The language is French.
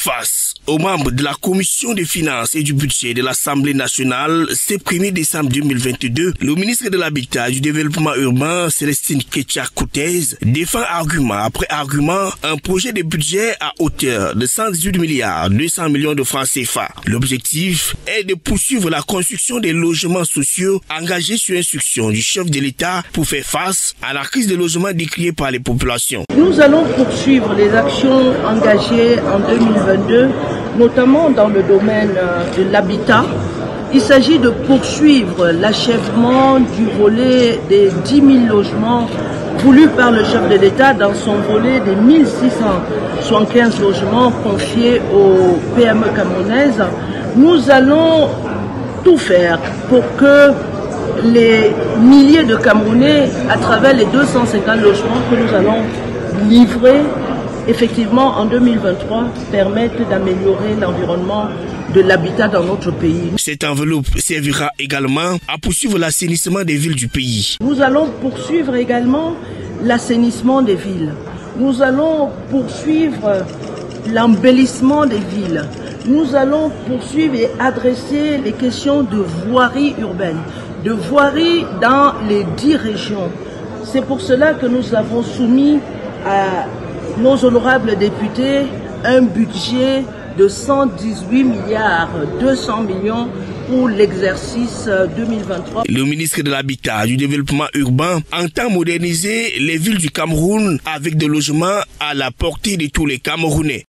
Face aux membres de la Commission des finances et du budget de l'Assemblée nationale, ce 1er décembre 2022, le ministre de l'Habitat et du Développement urbain, Célestine Kétia-Coutez, défend argument après argument un projet de budget à hauteur de 118 milliards 200 millions de francs CFA. L'objectif est de poursuivre la construction des logements sociaux engagés sur instruction du chef de l'État pour faire face à la crise de logement décriée par les populations. Nous allons poursuivre les actions engagées en 2022, notamment dans le domaine de l'habitat. Il s'agit de poursuivre l'achèvement du volet des 10 000 logements voulus par le chef de l'État dans son volet des 1675 logements confiés aux PME camerounaises. Nous allons tout faire pour que les milliers de Camerounais, à travers les 250 logements que nous allons livrer, effectivement en 2023, permettent d'améliorer l'environnement de l'habitat dans notre pays. Cette enveloppe servira également à poursuivre l'assainissement des villes du pays. Nous allons poursuivre également l'assainissement des villes. Nous allons poursuivre l'embellissement des villes. Nous allons poursuivre et adresser les questions de voirie urbaine, de voirie dans les 10 régions. C'est pour cela que nous avons soumis à nos honorables députés un budget de 118 milliards 200 millions pour l'exercice 2023. Le ministre de l'Habitat et du Développement urbain entend moderniser les villes du Cameroun avec des logements à la portée de tous les Camerounais.